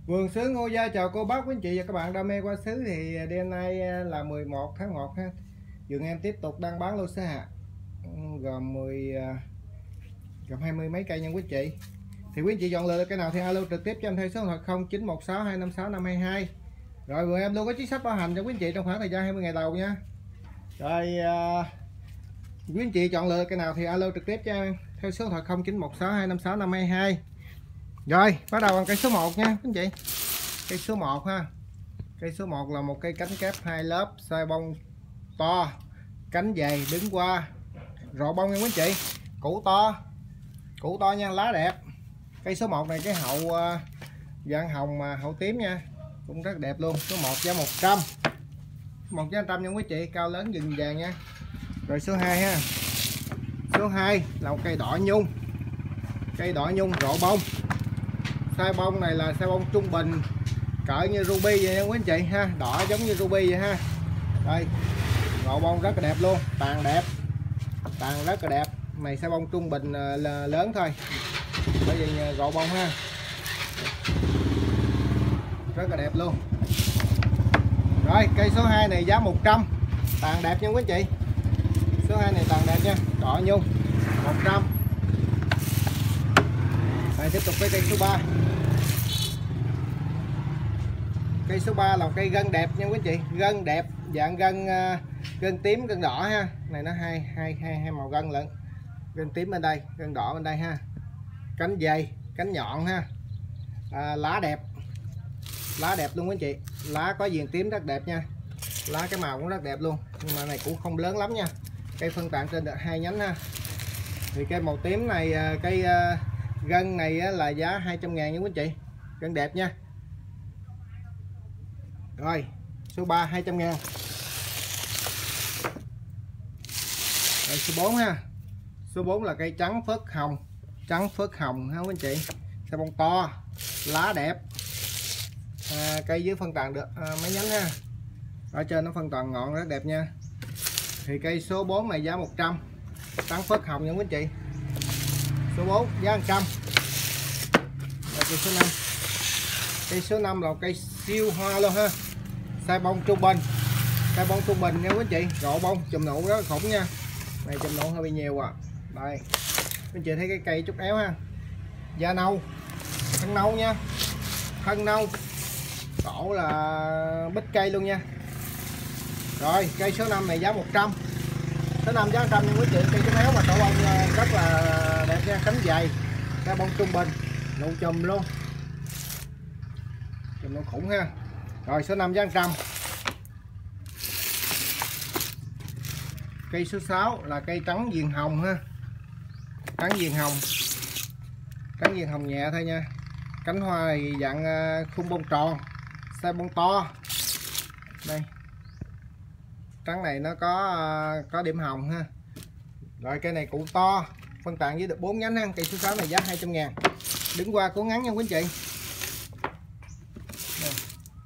Vườn sứ Ngô Gia chào cô bác, quý anh chị và các bạn đam mê hoa sứ. Thì đêm nay là 11 tháng 1 ha. Vườn em tiếp tục đang bán lô sứ hạt gồm 20 mấy cây nha quý anh chị. Thì quý anh chị chọn lựa được cái nào thì alo trực tiếp cho em theo số điện thoại 0916 256 522. Rồi vườn em luôn có chính sách bảo hành cho quý anh chị trong khoảng thời gian 20 ngày đầu nha. Rồi quý anh chị chọn lựa cái nào thì alo trực tiếp cho em theo số điện thoại 0916 256 522. Rồi bắt đầu bằng cây số 1 nha quý anh chị. Cây số 1 ha. Cây số 1 là một cây cánh kép 2 lớp, size bông to, cánh dày, đứng qua, rộ bông nha quý anh chị. Củ to nha, lá đẹp. Cây số 1 này cái hậu dạng hồng mà hậu tím nha, cũng rất đẹp luôn. Số 1 giá 100. 1 giá 100 nha quý anh chị, cao lớn vàng vàng nha. Rồi số 2 ha. Số 2 là một cây đỏ nhung. Cây đỏ nhung rộ bông. Size bông này là size bông trung bình, cỡ như ruby vậy nha quý anh chị ha, đỏ giống như ruby vậy ha. Đây, rộ bông rất là đẹp luôn, tàn đẹp, tàn rất là đẹp. Này size bông trung bình là lớn thôi, bởi vì rộ bông ha, rất là đẹp luôn. Rồi cây số 2 này giá 100, tàn đẹp nha quý anh chị. Số 2 này tàn đẹp nha, đỏ nhung 100. Đây, tiếp tục với cây số 3. Cây số 3 là một cây gân đẹp nha quý anh chị, gân đẹp, dạng gân tím, gân đỏ ha. Này nó hai màu gân lận. Gân tím bên đây, gân đỏ bên đây ha. Cánh dày, cánh nhọn ha. Lá đẹp. Lá đẹp luôn quý anh chị. Lá có viền tím rất đẹp nha. Lá cái màu cũng rất đẹp luôn, nhưng mà này cũng không lớn lắm nha. Cây phân tán trên được 2 nhánh ha. Thì cây màu tím này, cây gân này là giá 200.000 nha quý anh chị. Gân đẹp nha. Rồi số 3 200.000. Rồi số 4 ha. Số 4 là cây trắng phớt hồng. Trắng phớt hồng ha quý anh chị. Cây bông to, lá đẹp. Cây dưới phân tàn được mấy nhánh ha. Ở trên nó phân toàn ngọn rất đẹp nha. Thì cây số 4 này giá 100. Trắng phớt hồng nha quý anh chị. Số 4 giá 100. Rồi cây số 5. Cây số 5 là cây siêu hoa luôn ha. Size bông trung bình. Size bông trung bình nha quý anh chị. Rộ bông, chùm nụ rất là khủng nha. Này chùm nụ hơi bị nhiều à. Đây. Quý anh chị thấy cái cây chút éo ha. Da nâu. Thân nâu nha. Thân nâu. Cổ là bít cây luôn nha. Rồi cây số 5 này giá 100. Số 5 giá 100 nha quý anh chị. Cây chút éo mà tổ bông rất là đẹp nha. Cánh dày. Size bông trung bình. Nụ chùm luôn. Chùm nụ khủng ha. Rồi số 5 giá 100. Cây số 6 là cây trắng viền hồng ha. Trắng viền hồng. Trắng viền hồng nhẹ thôi nha. Cánh hoa thì dạng khung bông tròn, size bông to. Đây. Trắng này nó có điểm hồng ha. Rồi cây này cũng to, phân tán với được 4 nhánh ha. Cây số 6 này giá 200.000. Đứng qua cố ngắn nha quý anh chị. Đây.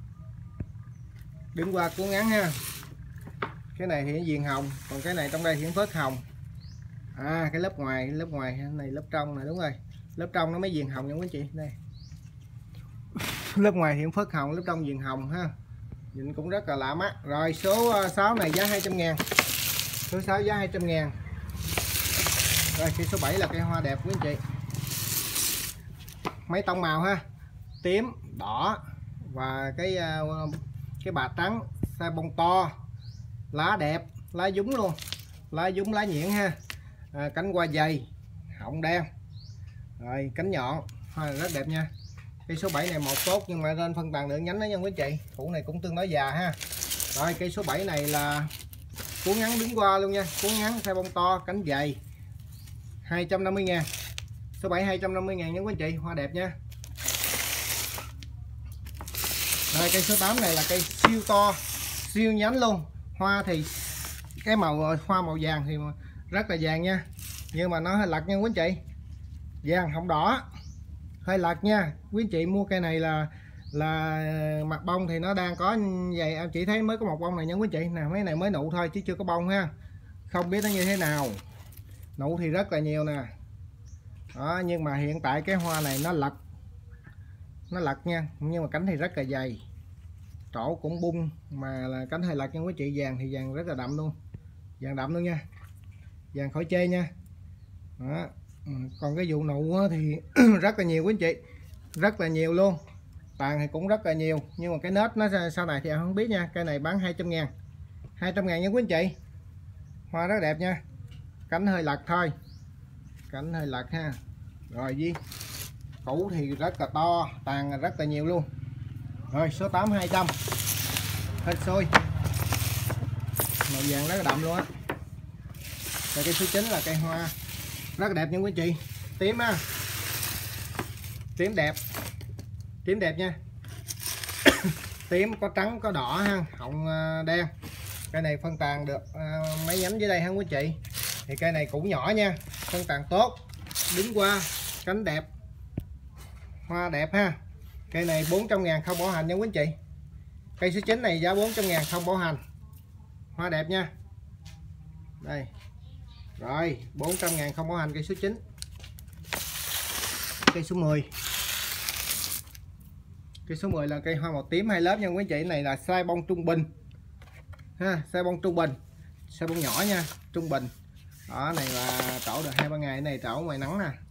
Đứng qua cuốn ngắn ha. Cái này thì viền hồng, còn cái này trong đây thì phớt hồng. Cái lớp ngoài này, lớp trong này, đúng rồi. Lớp trong nó mới viền hồng nha quý anh chị. Đây. Lớp ngoài thì phớt hồng, lớp trong viền hồng ha. Nhìn cũng rất là lạ mắt. Rồi số 6 này giá 200.000. Số 6 giá 200.000. Rồi cây số 7 là cây hoa đẹp quý anh chị. Mấy tông màu ha. Tím, đỏ và cái bạc trắng, size bông to, lá đẹp, lá dúng luôn, lá dúng lá nhuyễn ha. Cánh hoa dày, họng đen, rồi cánh nhọn, hoa rất đẹp nha. Cây số 7 này một tốt nhưng mà lên phân tàn lượng nhánh đó nha quý chị. Củ này cũng tương đối già ha. Rồi cây số 7 này là cuốn ngắn đứng qua luôn nha, cuốn ngắn size bông to, cánh dày, 250.000. Số 7 250.000 nha quý chị, hoa đẹp nha. Rồi cây số 8 này là cây siêu to, siêu nhánh luôn. Hoa thì cái hoa màu vàng thì rất là vàng nha, nhưng mà nó hơi lật nha quý anh chị. Vàng không đỏ, hơi lật nha. Quý anh chị mua cây này là mặt bông thì nó đang có vậy, em chỉ thấy mới có một bông này nha quý anh chị. Nè mấy này mới nụ thôi chứ chưa có bông ha. Không biết nó như thế nào. Nụ thì rất là nhiều nè. Đó, nhưng mà hiện tại cái hoa này nó lật. nó lật nha, nhưng mà cánh thì rất là dày, trổ cũng bung, mà là cánh hơi lật nha quý chị. Vàng thì vàng rất là đậm luôn, vàng đậm luôn nha, vàng khỏi chê nha. Đó. Còn cái vụ nụ thì rất là nhiều quý anh chị, rất là nhiều luôn. Tàn thì cũng rất là nhiều, nhưng mà cái nết nó sau này thì em không biết nha. Cây này bán 200.000, 200.000 nha quý anh chị. Hoa rất đẹp nha, cánh hơi lật thôi, cánh hơi lật ha. Rồi gì củ thì rất là to, tàn rất là nhiều luôn. Rồi số 8 200 hết xôi, màu vàng rất là đậm luôn á. Rồi cây số 9 là cây hoa rất là đẹp nha quý chị, tím á, tím đẹp, tím đẹp nha. Tím có trắng có đỏ ha, họng đen. Cây này phân tàn được mấy nhánh dưới đây ha quý chị. Thì cây này cũng nhỏ nha, phân tàn tốt, đứng qua, cánh đẹp, hoa đẹp ha. Cây này 400.000 không bảo hành nha quý chị. Cây số 9 này giá 400.000 không bảo hành, hoa đẹp nha. Đây rồi 400.000 không bảo hành cây số 9. Cây số 10, cây số 10 là cây hoa màu tím hai lớp nha quý chị. Này là size bông trung bình ha, size bông trung bình, size bông nhỏ nha, trung bình. Đó, này là trổ được 2-3 ngày, này trổ ngoài nắng nè.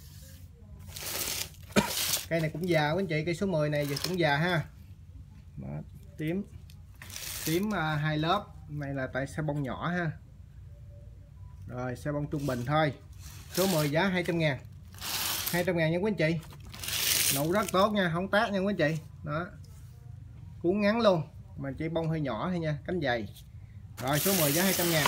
Cây này cũng già quý anh chị, cây số 10 này cũng già ha. Đó, tím, tím hai lớp, này là tại size bông nhỏ ha. Rồi size bông trung bình thôi. Số 10 giá 200.000, 200.000 nha quý anh chị. Nụ rất tốt nha, không tát nha quý anh chị. Đó, cuốn ngắn luôn, mà chỉ bông hơi nhỏ thôi nha, cánh dày. Rồi số 10 giá 200.000.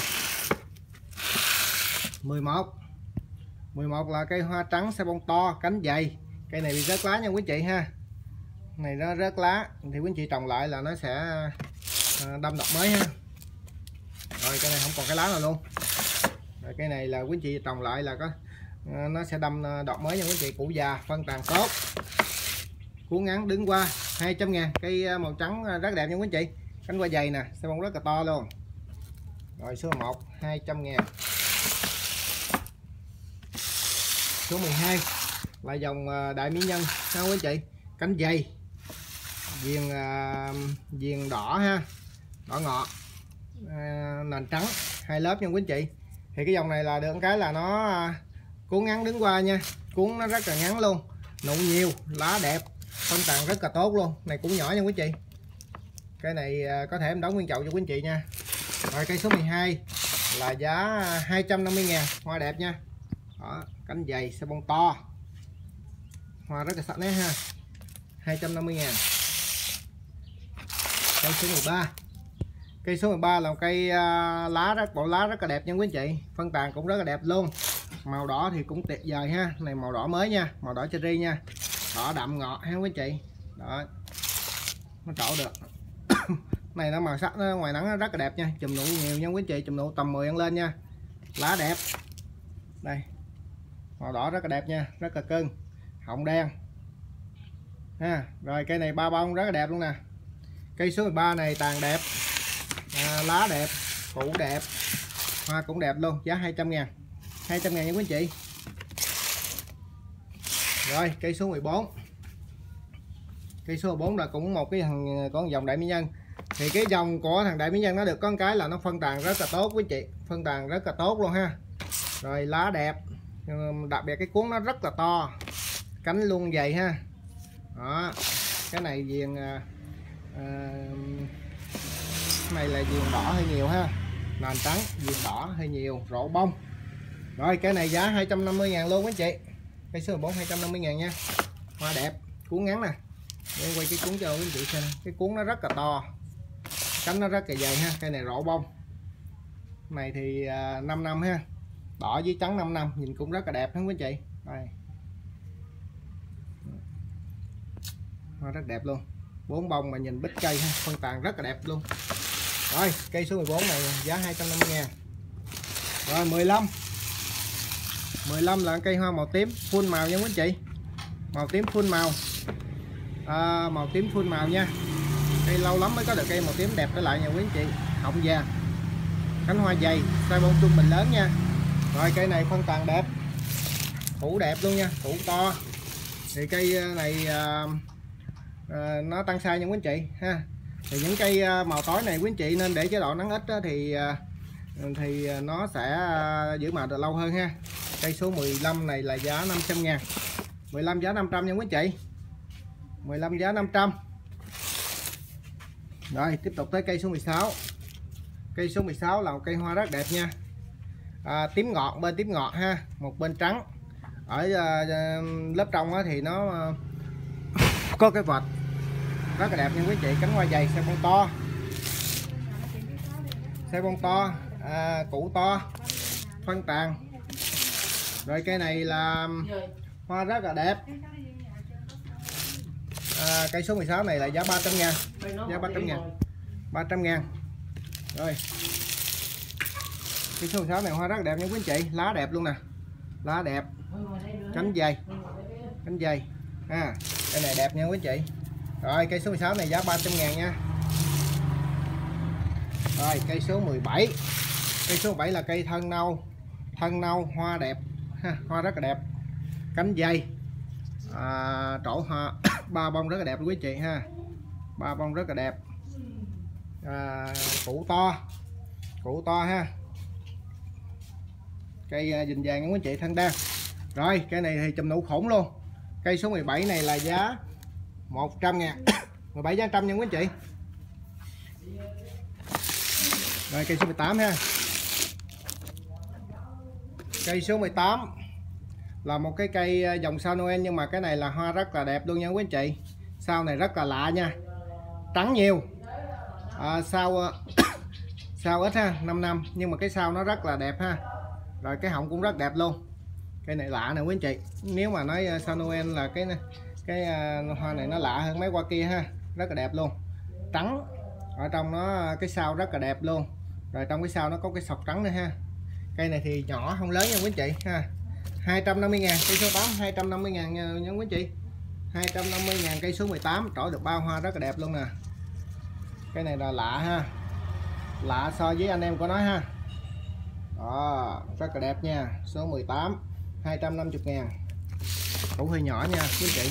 11, 11 là cây hoa trắng size bông to, cánh dày. Cây này bị rớt lá nha quý chị ha. Này nó rớt lá thì quý anh chị trồng lại là nó sẽ đâm đọt mới ha. Rồi cây này không còn cái lá nào luôn. Rồi cây này là quý anh chị trồng lại là có nó sẽ đâm đọt mới nha quý anh chị. Củ già, phân tàn tốt, cuốn ngắn, đứng qua. 200.000. Cây màu trắng rất đẹp nha quý anh chị, cánh hoa dày nè, size bông rất là to luôn. Rồi số 1 200.000. Số 12 là dòng đại mỹ nhân sao quý anh chị, cánh dày, viền đỏ ha, đỏ ngọt, nền trắng, hai lớp nha quý anh chị. Thì cái dòng này là được cái là nó cuốn ngắn đứng qua nha, cuốn nó rất là ngắn luôn, nụ nhiều, lá đẹp, phân tàn rất là tốt luôn. Này cũng nhỏ nha quý anh chị. Cái này có thể em đóng nguyên chậu cho quý anh chị nha. Rồi cây số 12 là giá 250.000, hoa đẹp nha. Đó, cánh dày, size bông to, hoa rất là sắc nét ha. 250.000. Cây số 13, cây số 13 là một cây lá rất, bộ lá rất là đẹp nha quý anh chị, phân tàn cũng rất là đẹp luôn. Màu đỏ thì cũng tuyệt vời ha, này màu đỏ mới nha, màu đỏ cherry nha, đỏ đậm ngọt ha quý anh chị. Đó, nó trổ được. Này nó màu sắc nó ngoài nắng nó rất là đẹp nha, chùm nụ nhiều nha quý anh chị, chùm nụ tầm 10 ăn lên nha, lá đẹp. Đây, màu đỏ rất là đẹp nha, rất là cưng, họng đen ha. Rồi cây này ba bông rất là đẹp luôn nè. Cây số 13 này tàn đẹp, lá đẹp, củ đẹp, hoa cũng đẹp luôn, giá 200.000, 200.000 nha quý anh chị. Rồi cây số 14, cây số 14 là cũng một cái thằng con dòng đại mỹ nhân. Thì cái dòng của thằng đại mỹ nhân nó được có một cái là nó phân tàn rất là tốt quý chị, phân tàn rất là tốt luôn ha. Rồi lá đẹp, đặc biệt cái cuốn nó rất là to, cánh luôn dày ha. Đó, cái này viền này là viền đỏ hơi nhiều ha, nền trắng, viền đỏ hơi nhiều, rộ bông. Rồi cái này giá 250.000 luôn quý chị. Cây số 14 250.000 nha, hoa đẹp, cuốn ngắn nè. Để quay cái cuốn cho quý chị xem, cái cuốn nó rất là to, cánh nó rất là dày ha. Cây này rộ bông, này thì 5 năm ha, đỏ với trắng 5 năm, nhìn cũng rất là đẹp hơn quý chị. Đây, hoa rất đẹp luôn, 4 bông mà nhìn bích cây ha, phân tàn rất là đẹp luôn. Rồi cây số 14 này giá 250.000. Rồi 15, 15 là cây hoa màu tím full màu nha quý chị, màu tím full màu, màu tím full màu nha. Cây lâu lắm mới có được cây màu tím đẹp trở lại nha quý anh chị. Họng vàng, cánh hoa dày, size bông trung bình lớn nha. Rồi cây này phân tàn đẹp, củ đẹp luôn nha, củ to. Thì cây này nó tăng size nha quý anh chị ha. Thì những cây màu tối này quý anh chị nên để chế độ nắng ít thì nó sẽ giữ màu được lâu hơn ha. Cây số 15 này là giá 500.000, 15 giá 500 nha quý anh chị, 15 giá 500. Rồi tiếp tục tới cây số 16. Cây số 16 là một cây hoa rất đẹp nha, tím ngọt, bên tím ngọt ha, một bên trắng. Ở lớp trong thì nó có cái vệt rất là đẹp nha quý chị. Cánh hoa dày, xe bông to, xe bông to, củ to, phân tàn. Rồi cây này là hoa rất là đẹp. Cây số 16 này là giá 300.000, giá 300.000, 300.000. Rồi cây số 16 này hoa rất là đẹp nha quý anh chị, lá đẹp luôn nè, lá đẹp, cánh dày, cánh dày ha. Cây này đẹp nha quý anh chị. Rồi cây số 16 này giá 300.000 nha. Rồi cây số 17. Cây số 17 là cây thân nâu, hoa đẹp ha, hoa rất là đẹp, cánh dày, trổ hoa ba bông rất là đẹp quý anh chị ha, ba bông rất là đẹp, củ to ha. Cây dình vàng quý anh chị, thân đen. Rồi cây này thì chùm nụ khủng luôn. Cây số 17 này là giá 100.000, 17 giá 100 nha quý anh chị. Rồi cây số 18 ha. Cây số 18 là một cái cây dòng sao Noel, nhưng mà cái này là hoa rất là đẹp luôn nha quý anh chị. Sao này rất là lạ nha, trắng nhiều, sao ít ha, 5 năm nhưng mà cái sao nó rất là đẹp ha. Rồi cái họng cũng rất đẹp luôn. Cây này lạ nè quý anh chị. Nếu mà nói sao Noel là cái hoa này nó lạ hơn mấy hoa kia ha, rất là đẹp luôn, trắng. Ở trong nó cái sao rất là đẹp luôn. Rồi trong cái sao nó có cái sọc trắng nữa ha. Cây này thì nhỏ không lớn nha quý anh chị ha. 250.000 cây số 8, 250.000 nha quý anh chị, 250.000 cây số 18, trổ được bao hoa rất là đẹp luôn nè. Cái này là lạ ha, lạ so với anh em của nó ha. Đó, rất là đẹp nha. Số 18 250.000, củ hơi nhỏ nha quý anh chị.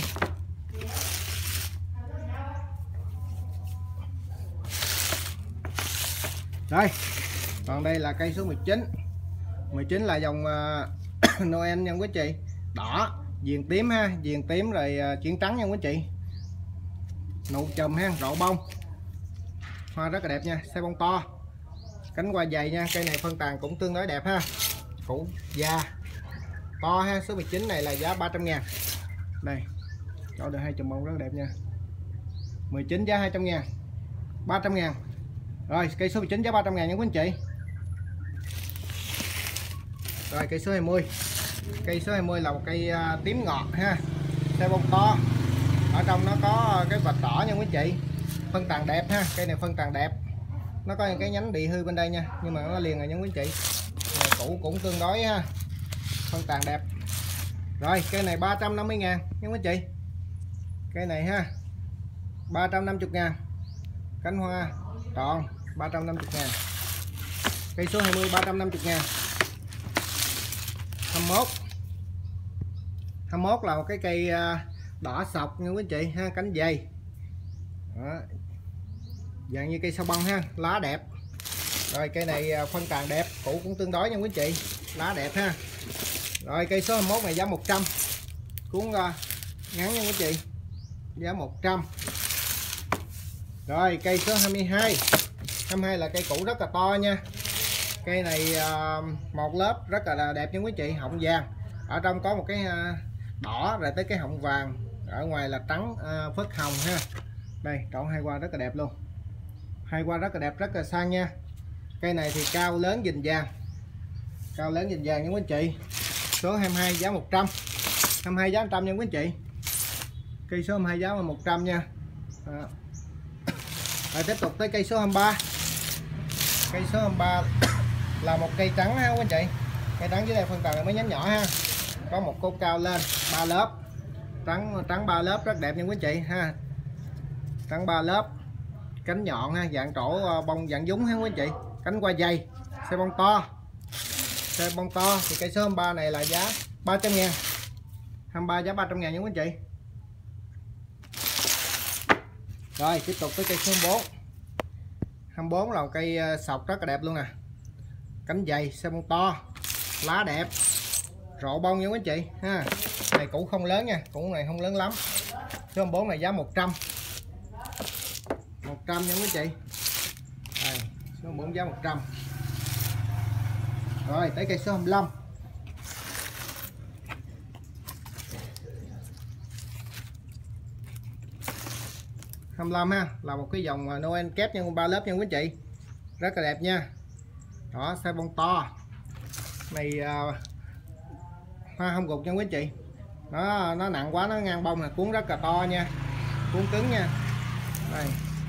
Rồi còn đây là cây số 19. 19 là dòng Noel nha quý chị, đỏ, viền tím ha, viền tím rồi chuyển trắng nha quý chị, nụ chùm ha, rộ bông, hoa rất là đẹp nha, xe bông to, cánh hoa dày nha. Cây này phân tàn cũng tương đối đẹp ha, củ già to ha. Số 19 này là giá 300.000. Đây cho được 2 chùm bông rất là đẹp nha. 19 giá 200.000, 300.000. Rồi cây số 19 giá 300.000 nha quý anh chị. Rồi cây số 20. Cây số 20 là một cây tím ngọt ha, xe bông to, ở trong nó có cái vạch đỏ nha quý chị, phân tàn đẹp ha. Cây này phân tàn đẹp, nó có những cái nhánh bị hư bên đây nha, nhưng mà nó liền rồi nha quý chị. Củ cũng tương đối ha, phân tàn đẹp. Rồi cây này 350.000 nha quý chị. Cây này ha 350.000, cánh hoa tròn 350.000. Cây số 20 350.000. 21 là một cái cây đỏ sọc nha quý anh chị ha, cánh dày. Đó, dạng như cây sao bông ha, lá đẹp. Rồi cây này phân tàn đẹp, củ cũng tương đối nha quý anh chị, lá đẹp ha. Rồi cây số 21 này giá 100, cuốn ngắn nha quý anh chị, giá 100. Rồi cây số 22. 22 là cây củ rất là to nha. Cây này một lớp rất là đẹp nha quý chị, họng vàng, ở trong có một cái đỏ rồi tới cái họng vàng, ở ngoài là trắng phớt hồng ha. Đây trộn hai hoa rất là đẹp luôn, hai hoa rất là đẹp, rất là sang nha. Cây này thì cao lớn dình vàng, cao lớn dình vàng nha quý anh chị. Số 22 giá 100, 22 giá 100 nha quý anh chị. Cây số 22 giá là 100 nha. Rồi tiếp tục tới cây số 23. Cây số 23 là một cây trắng ha quý anh chị. Cây trắng dưới đây phân tàn là mấy nhánh nhỏ ha, có một cốt cao lên 3 lớp, trắng 3 lớp rất đẹp nha quý anh chị ha, trắng 3 lớp, cánh nhọn ha, dạng trổ bông dạng dúng ha quý anh chị, cánh hoa dày, xe bông to, xe bông to. Thì cây số 23 này là giá 300.000, 23 giá 300.000 nha quý anh chị. Rồi tiếp tục tới cây số 24. 24 là một cây sọc rất là đẹp luôn nè, cánh dày, xe bông to, lá đẹp, rộ bông nha quý anh chị ha. Này củ không lớn nha, củ này không lớn lắm. Số 24 này giá 100 nha quý anh chị. Đây, số 24 giá 100. Rồi tới cây số 25. 25 ha, là một cái dòng Noel kép nhân 3 lớp nha quý anh chị, rất là đẹp nha. Đó, size bông to này, hoa không gục nha quý anh chị. Nó nặng quá, nó ngang bông là cuốn rất là to nha, cuốn cứng nha. Đây,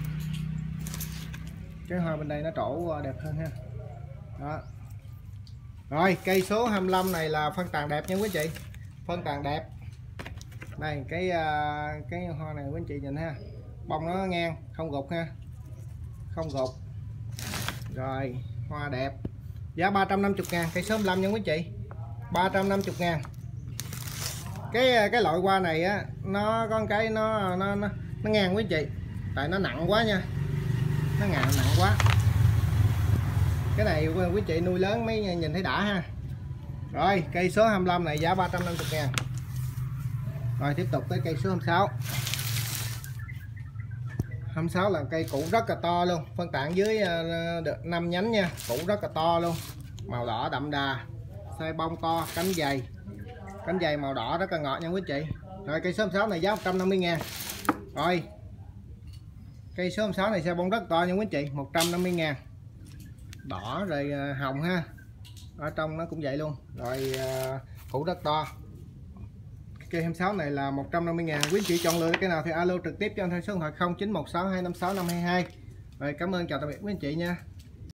cái hoa bên đây nó trổ đẹp hơn ha. Đó. Rồi cây số 25 này là phân tàn đẹp nha quý anh chị, phân tàn đẹp. Đây cái hoa này quý anh chị nhìn ha, bông nó ngang, không gục ha, không gục. Rồi hoa đẹp, giá 350.000 cây số 15 nha quý anh chị, 350.000. Cái loại hoa này á, nó có cái nó ngang quý anh chị, tại nó nặng quá nha, nó nặng quá. Cái này quý anh chị nuôi lớn mới nhìn thấy đã ha. Rồi cây số 25 này giá 350.000. Rồi tiếp tục tới cây số 26. 26 là cây củ rất là to luôn, phân tán dưới 5 nhánh nha, củ rất là to luôn, màu đỏ đậm đà, size bông to, cánh dày màu đỏ rất là ngọt nha quý chị. Rồi cây số 26 này giá 150.000. Rồi cây số 26 này size bông rất to nha quý chị, 150.000. Đỏ rồi hồng ha, ở trong nó cũng vậy luôn. Rồi củ rất to. Cây 26 này là 150.000. Quý anh chị chọn lựa cái nào thì alo trực tiếp cho anh theo số điện thoại 0916256522. Rồi cảm ơn, chào tạm biệt quý anh chị nha.